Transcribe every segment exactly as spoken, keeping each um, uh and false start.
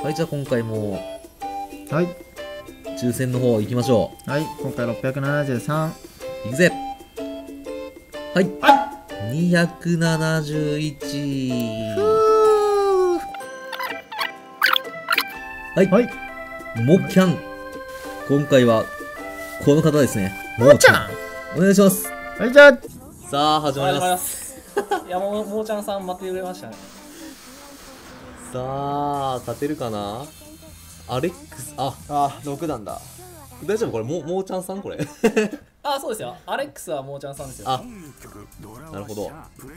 はい、じゃあ今回もはい。 抽選の方行きましょはい。今回ろっぴゃくななじゅうさん。 う。いくぜ。はい。 はにひゃくななじゅういち。はい。 はい。 もっキャン。今回はこの方ですね。 もっちゃん。 お願いします。 はい、じゃあ。 さあ始まります。 いや、もう、もーちゃんさん待ってくれましたね。 さあ勝てるかな。アレックス、ああ、ろくだんだ。 大丈夫これ、ももーちゃんさんこれ。 あ、そうですよ。アレックスはもーちゃんさんですよ。 あ、なるほど。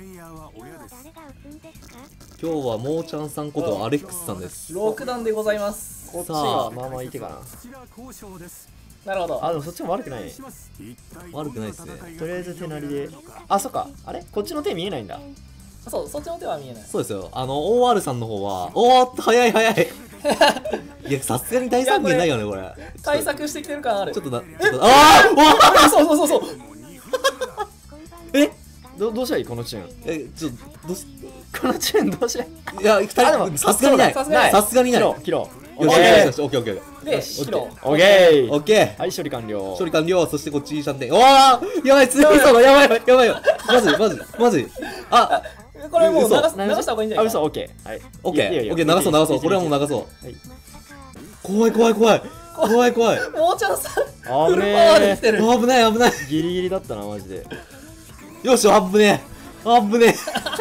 今日はもーちゃんさんことアレックスさんです。 ろくだんでございます。 こっちがまあまあいい手かな。 なるほど。 あ、でもそっちも悪くない。 悪くないですね。 とりあえず手なりで。あ、そっか。あれこっちの手見えないんだ。 そう、そっちの手は見えない。 そうですよ。あの オーアール さんの方は、おーっと早い早い。いや、さすがに大三元ないよねこれ。 対策してきてる感ある。 ちょっとな、ちょっと、ああ、そうそうそうそう。 えどどうしたらいいこのチューン。 え、ちょっと、どうし、 このチューンどうしたらいい。 いや、二人、さすがにない。 さすがにないさすがにない。よ切ろう。 しよしよし、オッケーオッケー。 で、白。 オッケー。 オッケー。 はい、処理完了。 処理完了。そしてこっちシャンテン。おーやばい、強いぞ、やばいよ、やばいよ。マジ、マジ、マジ。あ、 これもう流す流嘘した方がいいんじゃあ、 ないか嘘、オッケー。はい。 オッケー、 いいよいいよオッケー、流そう、流そう。これはもう流そう。 はい怖い、怖い、怖い。怖い、怖い。 もーちゃんさん、フルパ危ワーでね来てる。 危ない、危ない。 え。ギリギリだったな、マジで。 よし、危ねえ。危ね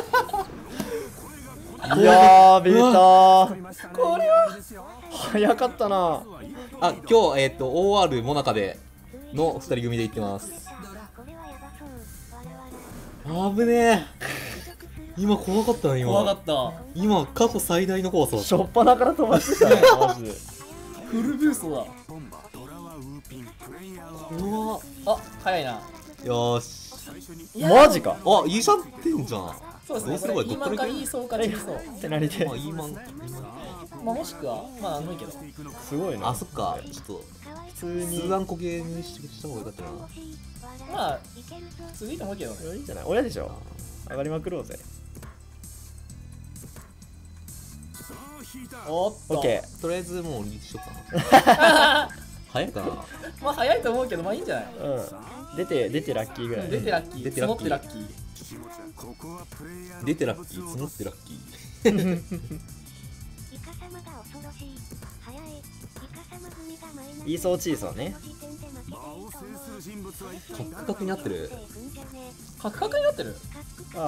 いやー、ベータこれは早かったな。 え。あ、今日、えっと、オーアール モナカでの二人組で行ってます。危ねえ。今怖かったな、今。 怖かった。 今、過去最大の怖さだった。 しょっぱなから飛ばしてたね、マジで。 フルブーストだ。 怖っ。 あ、早いな。 よーし。 マジか。 あ、いいシャンテンじゃん。 そうですね。 どうすればいい。 これ、イーマンかイーソーかチーソー。 手なりでまあ、。いいマン。 まあ、もしくは、まあ、なんでもいいけど。 すごいな。 あ、そっか。ちょっと、 普通に。 数段固形にしてした方がよかったな。 まあ、普通でいいと思うけどね。 いいんじゃない親でしょ。上がりまくろうぜ。 おっと。 オッケとりあえずもうリーチしようかな。早いかな。 まあ、早いと思うけど、まあいいんじゃない。 ー。うん。出て、出てラッキーぐらい。 出てラッキー、 出てラッキー募ってラッキー。 出てラッキー、募ってラッキー。 イーソーチーソーね。 カクカクになってる。 カクカクになってる。 あ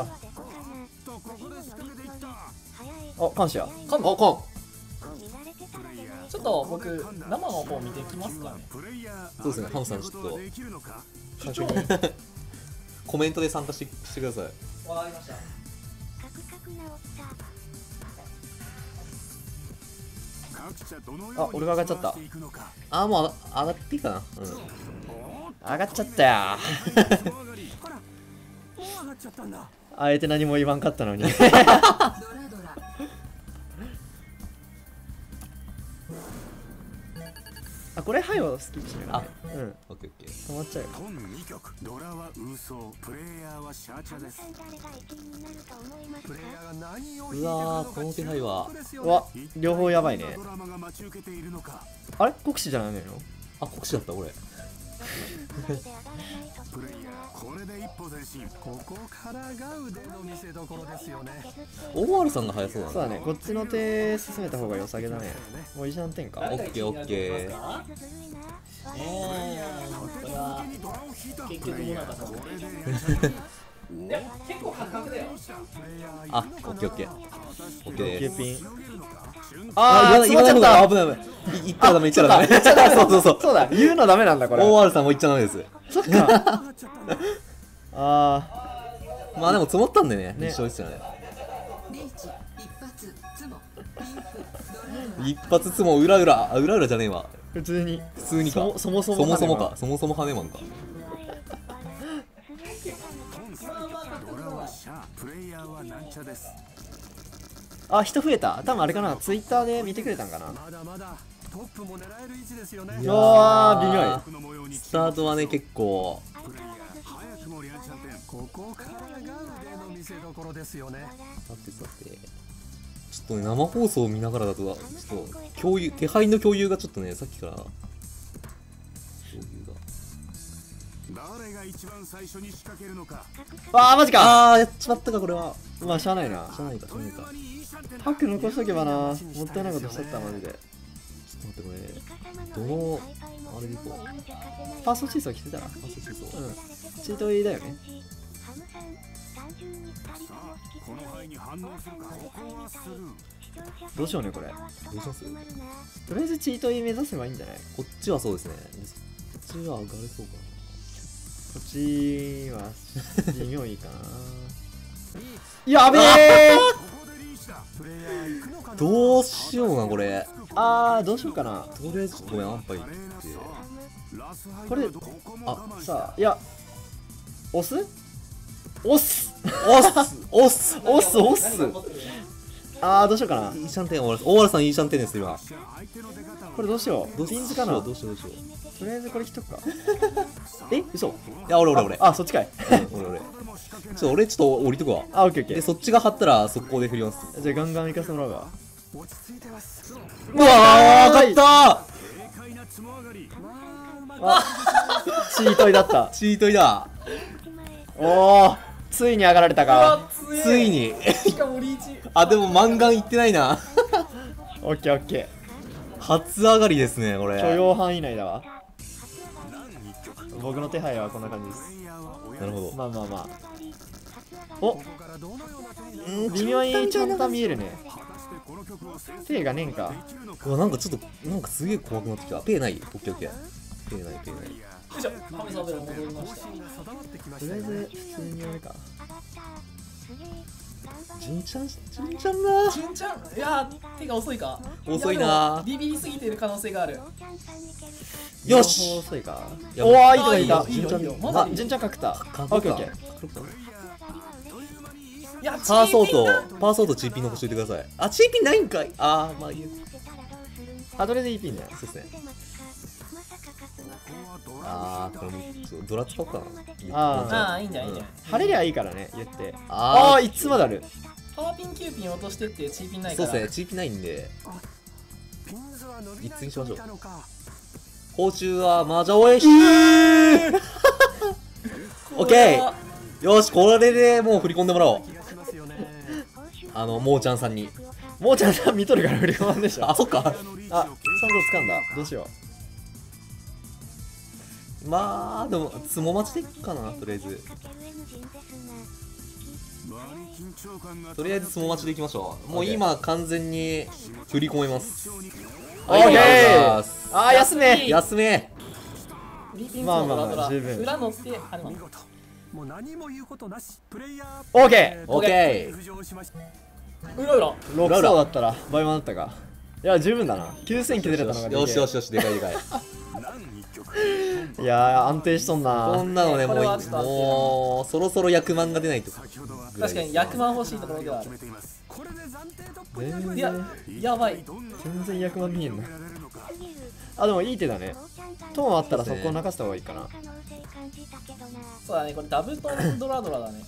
あ。感謝。 かんあ、かん。 ちょっと僕、生の方見てきますかね。 そうですね、ハムさんちょっと視聴コメントで参加してしてください。 わかりました。 あ、俺が上がっちゃった。 あ、もう上がっていいかな。うん。 上がっちゃったよ。あえて何も言わんかったのに。あ、これハイをスキップしながらね。うん。 オッケーオッケー。 止まっちゃうよ。 本にきょくドラはウーソー、プレイヤーはシャーチャです。プレイヤーが何をうわー、この手配は。 うわ、両方やばいね。 ドラマが待ち受けているのか。 あれ国士じゃないのよ。 あ、国士だった俺。 プレイヤーこれで一歩前進。ここからが腕の見せ所ですよね。 オーアール さんが早そうだな。 そうだね、こっちの手進めた方が良さげだね。もういいじゃんてんか。 オッケーオッケー。 ええー、これは結局もなかったぞ。いや、結構カクカクだよ。 あ、オッケーオッケー。オッケーです。 ケーピン。 あー、 あー、 言わない言わない方が危ない危ない。言ったらダメ、言っちゃダメ。そうそうそう。 そうだ、言うのダメなんだこれ。 オーアール さんも言っちゃダメです。 そっか。あまあでも積もったんでね、 ね一緒ですよね。一発つも裏裏、あ、裏裏じゃねえわ。 ー、普通に。 普通にか。 そそもそもそもそも羽根か。そもそも羽根マンか。 ドラはシャー、プレイヤーはなんちゃです。 あ、人増えた。多分あれかな、ツイッターで見てくれたんかな。 まだまだトップも狙える位置ですよね。 いやうわー、微妙い。 この模様にスタートはね、結構。 プレイヤー早くもリアンチャンテン。ここからが腕の見せ所ですよね。 さてさて。ちちょっとね、生放送を見ながらだと、ちょっと、共有、気配の共有がちょっとね、さっきから、共有が。 誰が一番最初に仕掛けるのか。 あーマジか。 あー、やっちまったか、これは。 まあしゃあないな。 しゃあないか、しゃあないか。 パック残しとけばな。もったいないことしちゃったマジで。 ちょっと待って、これ、どの、あれでいこう。 ファーストチーズを着てたら。 あ、そうそうそう。 うん。チートイだよね。 この範囲に反応するか。ここはスルー。 どうしようねこれ。 どうします？ とりあえずチートイ目指せばいいんじゃない？ こっちはそうですね。そっちは上がれそうかこっちは微妙いいかな。やべえ。 な。どうしような、これ。 あーどうしようかな。 とりあえず、ごめん、アンパイって。 これあ、 さあいや押す？押すおっすおっす押す押す。 何が起こってる？ あーどうしようかな。 いいシャンテン、大原さん、いいシャンテンです、今。 これどうしよう。 どうしピンズかな。 どとうしよう、どうしよう。 りあえずこれ着とくか。え嘘？ いや、俺、俺、俺。 あそっちかい。 うん俺、俺。ちょっと、俺、ちょっと降りとくわ。 あオッケーオッケで、 ー。 そっちが張ったら、速攻で振ります。 じゃあガンガン行かせてもらうわ。 うわー、勝ったあチートイだった。 ーチートイだ。 おおついに上がられたうわか。 強え。 ついに。 しかもリーチ。 あ、でも、マンガンいってないな。 オッケーオッケ初上がりですね、こー。 れ。 許容範囲内だわ。僕の手配はこんな感じです。 なるほど。 まあまあまあ。お微妙にちゃんと見えるね。手がねえんか。 うわ、なんかちょっと、なんかすげえ怖くなってきた。ペイない？オッケーオッケー。ペイない、ペイない。 よいしょ。ハムサブロ戻りました。 とりあえず普通にやるか。 純ちゃん、純ちゃんな。 純ちゃん、いやー、手が遅いか。 遅いなーやでもビビりすぎてる可能性がある。 よし。 遅いか。 いやおーいいとこいた。 いいよいいよいいよ。まだいいよ。 純ちゃん角田。オかッケーオッケー。 いや、 パーソーチーピンだト、パーソートチーピン残しといてください。あ、チーピンないんかい。あー、まあいいや。 あとりあえずいいピンだよ。 そうっすね。あー、これもちょっとドラ使おうかな。 あーああ、いいんじゃないいいんじゃない。 晴れりゃいいからね、言って。あああ、いつまである。 パワーピン、キューピン落としてってチーピンなー、 いから。 そうっすね。チーピンないんで、いつにしましょう。報酬はマージャオエシーオッケー。よし、これでもう振り込んでもらおう。あの、もーちゃんさんに。 もうちゃんさん見とるから振り込まんでしょ。 あ、そっか。 あ、サンド掴んだ。どうしよまあ、でも、つも待ちでいっかな、とりあえず。とりあえずつも待ちでいきましょう。もう今、完全に振り込めます。 う。オはいッケありがとうございーます。 あー、休め。 休め。 フリーピンまあまあまあドラドラ十分裏乗って、あれも。 もう何も言うことなし。プレイヤーオッケオッケー。 浮上しました。 裏裏。 ー。ろく層だったら倍満だったか。いや、十分だな。きゅうせん削れたのがでけえよしよしよし、でかいでかい。 いやー、安定しとんこな。 んなのね、もうこれはちょっともう、そろそろ役満が出ないと。 確かに役満欲しいところではある。 これで暫定トップになる全いや然、 やばい。 全然役満見えんな。あ、でもいい手だね。トーンあったらそこを泣かせた方がいいかな。 そうだね、これダブトンドラドラだね。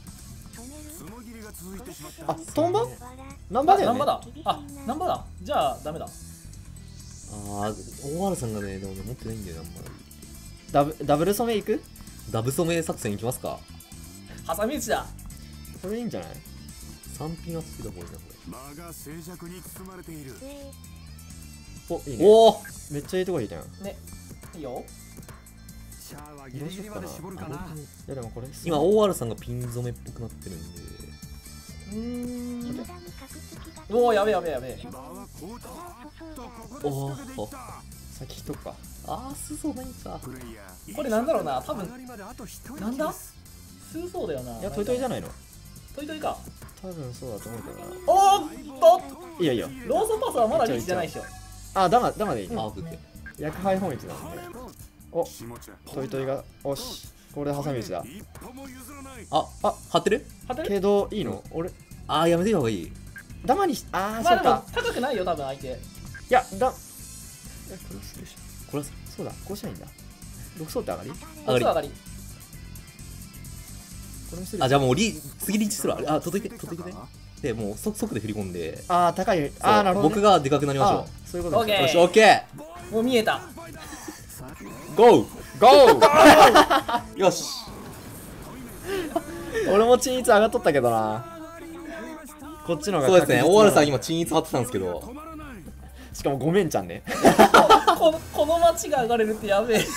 あ、トンバナンバだよね。 ナンバだ。あ、ナンバだ。じゃあ、ダメだ。 あー、大原さんがね、でもね、持ってないんだよな、あんまり。 ダブダブル染めいく？ ダブ染め作戦いきますか。 挟み撃ちだ。 これいいんじゃない？ さんピンはつけた方がいいな、こ間が静寂に包まれている。 お、いいれ。 ね。 おお。 めっちゃいいとこいいじゃん。いね。いいよ。 シャアはギリギリまで絞るかな。 やでもこれ今、大原さんがピン染めっぽくなってるんで。 うーん。おお、やべえやべえやべえ。 場はこうとここでおお。 先引っとくか。 あー、すそないか。 プレイヤーこれなんだろうな、多分。 隣まであと一人なんだ数層だよな。 いや、トイトイじゃない。 ないの？ トイトイか。 多分そうだと思うけどな。 おーっといやいや。 ローソンパスはまだリーチじゃないでしょ。 あ、ダマ、ダマでいいね。 あー、オッケーオッケ薬杯本一なんで。お、 下茶トイトイが、おし。これで挟み撃ちだ。 一歩も譲らない。 ー。あ、あ、張ってる？ 当てるけど、いいの？俺、 あー、やめてた方がいい。 ダマにし、あー、 まあでもそうか。 高くないよ、多分相手。 いや、だ、え、これするでしょ。 これは、 そうだ、こうしたらいいんだ。ろく層って上がり？ 上がり上がり。 これもする。 あ、じゃあもうリ、次リーチするわ。あ、届いて、届いてね。 でもう即即で振り込んで、 ああ高い。 そうああなるほど、ね、 僕がでかくなりましょあーそういうことですオッケーう。よし、オッケもう見えた。 ーゴーゴーよし。 俺も均一上がっとったけどな。こっちの方がそうですね、 確実なオーアール さん今均一張ってたんですけど、 しかもごめんちゃんね。 このこの街が上がれるってやべえ。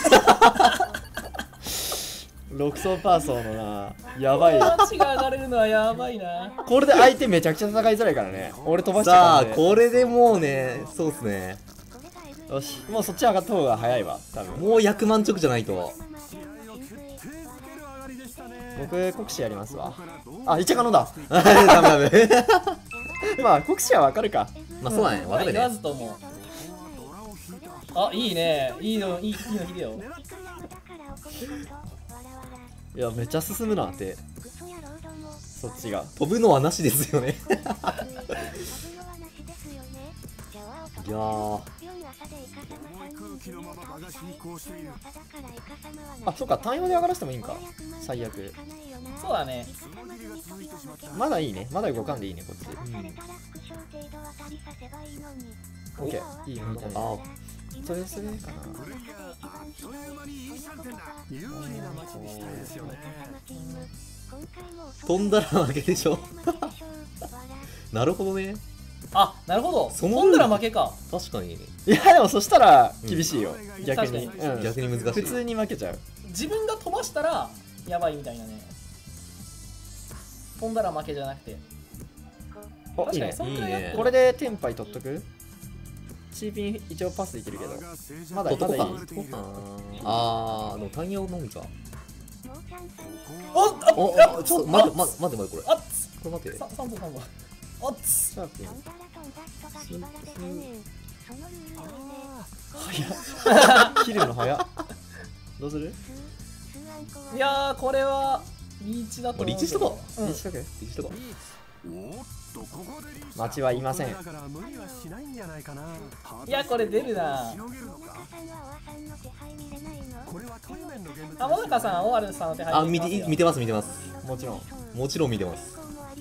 六層パーソーのな、やばいこのよ。 街が上がれるのはやばいな。 これで相手めちゃくちゃ戦いづらいからね。俺飛ばしてさあたんで。 これでもうね、そうっすね、 よし、もうそっち上がった方が早いわ、多分。 もうひゃくまん直じゃないと。 僕、国士やりますわ。あ、いっちゃかのだ。 ダメダメ。 まあ、国士はわかるか。 まあそうだね、わかる言わね。 ずとも。あ、いいね。いいの、いいいいのひでよ。 いや、めっちゃ進むなって。そっちが。 飛ぶのはなしですよね。いやー、 あ、そっか、単用で上がらせてもいいんか。最悪。 そうだね。 まだいいね。まだ動かんでいいね、こっち。オッケー。いいよ、みたいな。 あそれそれかな。 飛んだら負けでしょ。なるほどね、 あ、なるほど。 その飛んだら負けか。 確かにいや、でもそしたら厳しいよ。逆に。 確うん逆に難しい。 普通に負けちゃう。 自分が飛ばしたらやばいみたいなね。飛んだら負けじゃなくて。 お、いいね確かに。そんくらいやっていいねこれでテンパイ取っとく。チーピン一応パスできるけど。まだ取っとまだいい。 こうか。あー、でも単用のみか。 おっあお、 あおちょっと待って待って待って待って、これあっつこれ待って。 さ三歩三歩あっつシャーピン。切るの早っ。どうする？ いやーこれはリーチだと思うけど。 リーチしとこうんリーチしとく？ リーチとか。 待ちはいません。 いやこれ出るな。あ、もなかさん、オーアールさんの手配あ、見て見てます見てます。 もちろん。 もちろん見てます。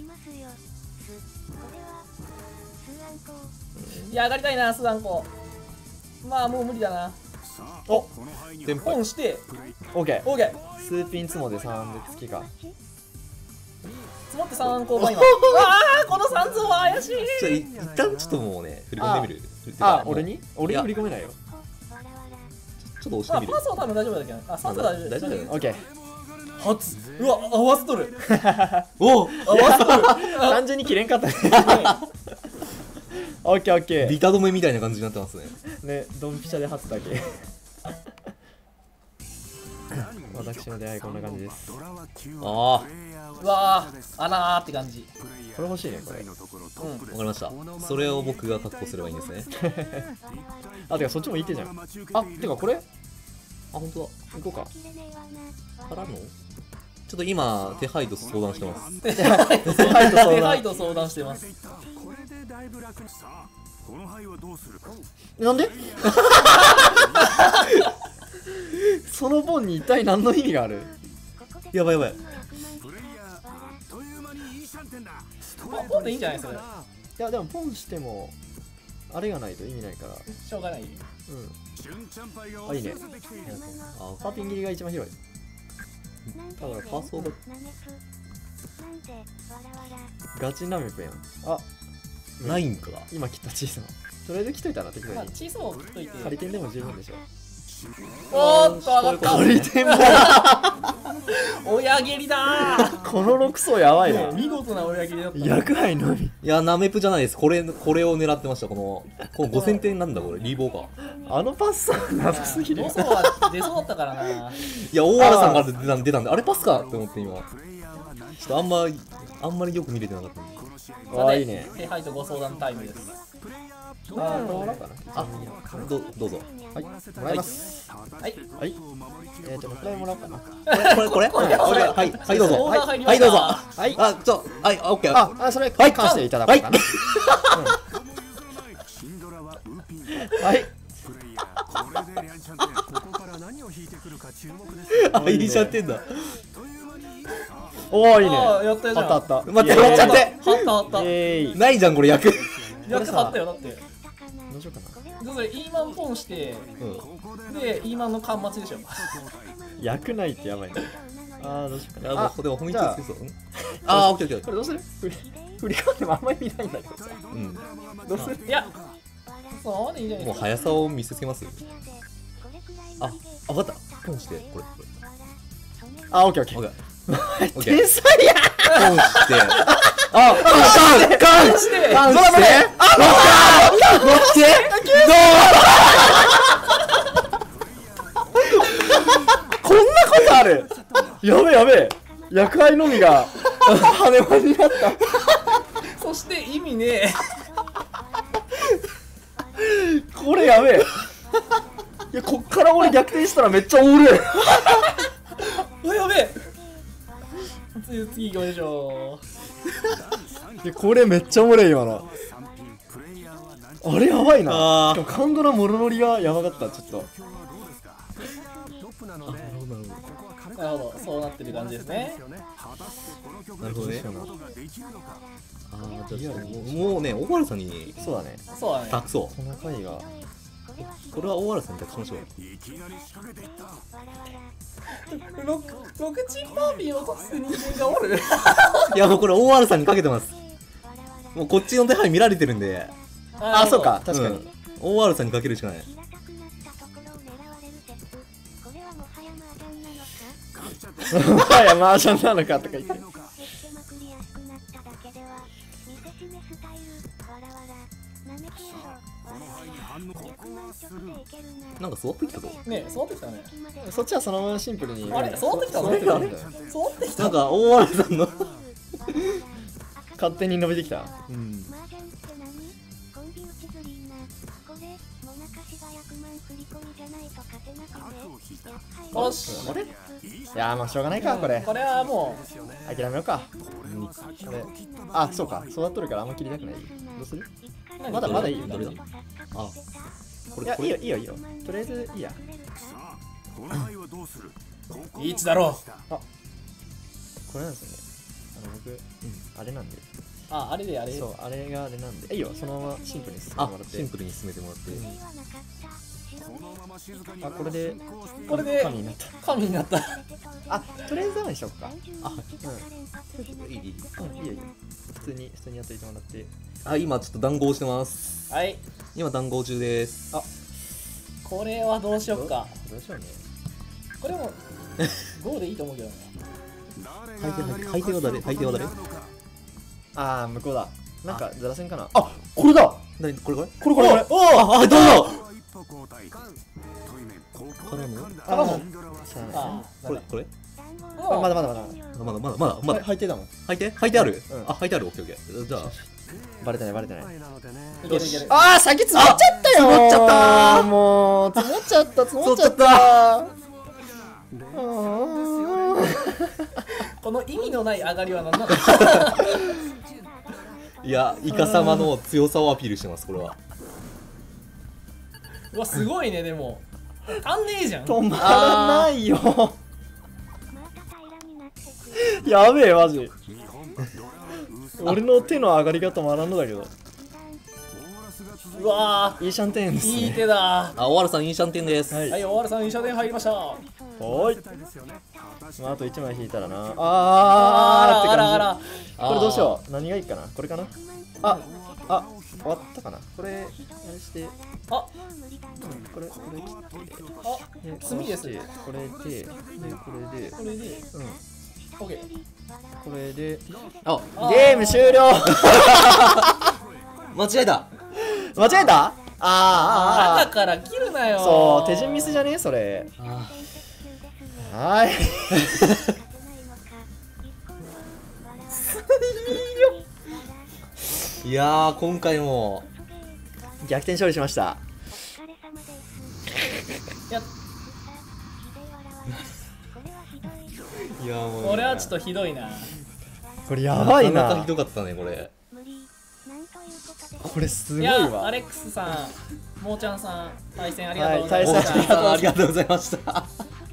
いや、上がりたいな、スダンコ。まあ、もう無理だな。 お、 テンポオンして、 オッケー。 オーケー。 スーピンツモでさんで月か。 積もってさん交番今。うわあ、このさん像は怪しい。 ちょ一旦ちょっともうね、振り込んでみる。 あ、俺に？俺にいや振り込めないよ。 ちょっと押してまあ、 みるパ。スは多分大丈夫だけど。あ、さん像大丈夫。 大丈夫だよオッケー。 初。うわ、合わせとる。 お、 合わせとる。 単純に切れんかったね。オッケーオッケビタ止めみたいな感じになってますね。 ー。ね、ドンピシャで初だけ。私の出会いこんな感じです。 あうわー、穴ーって感じ。 これ欲しいね、これ。 うん。 あ、わかりました。それを僕が確保すればいいんですね。 あ、てかそっちもいい手じゃん。あ、てかこれあ、本当行こうか。 だ。からのちょっと今、手配と相談してます。 手配と相談。手配と相談してます。 なんでそのボンに一体何の意味がある？ やばいやばい。 ポンポンでいいんじゃないですか。 いや、でもポンしても、あれがないと意味ないから。 しょうがない。 うん。あ、いいね。 あ、 パーピン切りが一番広い。 だからパーソード。 ガチナメプやん。あ、 ないんか。 今切った小さな。とりあえず切っといたな、適当まあ、 に。 小さいを切っといて。 仮点でも十分でしょ。 おーっと、上がった。 仮点も親蹴りだー。 このろく層やばいな。 見事な親蹴りだった。 薬杯のみ。 いや、ナメプじゃないです。これ、これを狙ってました。この、このごせんてんなんだこれ、リーボーか。 あのパスさ、謎すぎるロ。ソは出そうだったからな。 いや、オーアール さんから出たん出たんで、あれパスかって思って今。ちょっとあんま、あんまりよく見れてなかったんで。 わあ、いいね。 手配とご相談タイムです。 あー、これもらおうかな。 あ、ど、どうぞ。 はい、もらいます。 はい。 はい。えー、じゃあ、これもらおうかな。 これ、これ、これ、はい、はい、はい、どうぞ。 オーダー入りまはい、 したどうぞ。 はい。 あ、ちょ、はい、オッケー。 あ、あ、それ、はい、関していただこうかな。はい。 あ、いいじゃってんだ。 おおいいね。 あーやったじゃんあったあった。 待って、やっちゃって。 はったはった。 イエーイ。 ないじゃん、これ役。 役はったよ、だって。 どうしようかな。 でそれ、イーマンポンして、 うん。 で、イーマンの間末でしょ。 役ないってやばいね。あーどうしようかな。 あ、でも本気じゃあつけそう。ああ、オッケーオッケー。 これどうする？振り振り返ってもあんまり見ないんだけどさ。 うん。 どうする？ いや、そうでいいんじゃないもうですか。 速さを見せつけます。あ、あ、わかった。ポンして、これ、これ。 あ、オッケーオッケオッー。 ケー。オッケー。 天才や。 ポンして。あ、カンカンしてカンして。あ、乗った乗ってこんなことある？やべえやべえ。役割のみが羽間になった。 そして意味ねこれやべえ。いや、こっから俺逆転したらめっちゃおる。 え。おやべえ。次、次行きましょいや、これめっちゃおもろい今の。あれやばいな。 あーしかもカンドラモロノリがやばかった。ちょっと。 う。なるほど、そうなってる感じですね。 なるほどね。 そうなあー、じゃあもう、もうね、大原さんにそうだね。 そうだね。 託そこの回が。 う。これは大原さんに託しましょう。 ロク、ロクチンパーピーを落とす人間がおる。 いや、もうこれ大原さんにかけてます。もうこっちの手配見られてるんで。 あ、そうか。確かに。 うん大原さんにかけるしかない。 もはやマージャンなのかとか言って。 なんか座ってきたぞ。 ねえ、そうってきたね。 そっちはそのままシンプルに。 あれ、そうってきたのそれがあれそうってきたなんか大原さんの勝手に伸びてきた。 うん。 よし。 あれいやー、まあしょうがないか、これ。 これはも諦めようか。これ。あ、そうか。そうなっとるからあんま切りたくない。どうする？ う、 まだまだいいよ。 どれだあ、これ、 いや、 これいいよ、いいよ、いいよ。とりあえずいいや。 いつだろう。 これなんですよね。あの、僕、あれなんで。 あ、あれであれ。 そう、あれがあれなんで。いいよ、そのままシンプルに進めてあもらっ、て。 シンプルに進めてもらって。 あ、これで、 これで神になった。 神になった。 あ、とりあえずダメにしようか。 あ、 ういい、いい。 ん、うん、いいよ、いいよ。普通に、普通にやっといてもらって。 あ、今ちょっと談合してます。 はい。 今談合中です。 あこれはどうしよっか。 どうしようね。 これも、ゴーでいいと思うけどね。 相手、相手は誰相手は誰あー、向こうだ。なんか、ずらせんかな。あ、これだ。 何これこれこれこれこれ。 おおあ、どうぞからのからも。 さああ、 これ、これあまだまだまだ。 あまだまだまだまだ。 履いてたもん。 履いて履いてあるうんあ、履いてあるオッケーオッケー。じゃあ、 バレてないバレてない。 いけるいける。 あー、先積もっちゃったよ。 積もっちゃったーもう、積もっちゃった、積もっちゃっ積もっちた。 この意味のない上がりは何なの？ いや、イカ様の強さをアピールしてます、これは。 うわ、すごいね、でも。足んねえじゃん。 止まらないよ。やべえ、マジ。俺の手の上がりが止まらんのだけど。 うわいいシャンテンですー、いいね。 手だ。 あ、大原さん、インシャンテンです。 はいはい、大原さん、医者で入りました。あおーい。まあ、あといちまい引いたらな。あーってあらあら。 感じ。これどうしよう。何がいいかな。これかな。あ、あ、終わったかな。これ、あれして、 あ、 これ、これ切って。 あ、 で炭です。 これで、で、これで、 これで、 うん。 オッケー。 これで、 あ、 ゲーム終了。 間違えた間違えた？あーあーあ中から切るなよ。 ー。そう、手順ミスじゃねえそれ。はーい。 いやー、今回も、 逆転勝利しました。 いや、 いやーもう、 これはちょっとひどいな。 これやばいななかなかひ。どかったね、これ。 これすごいいや、アわ。 レックスさん、モーちゃんさん、対戦ありがとうござはいいました。 対戦大原さん、ありがとうございました。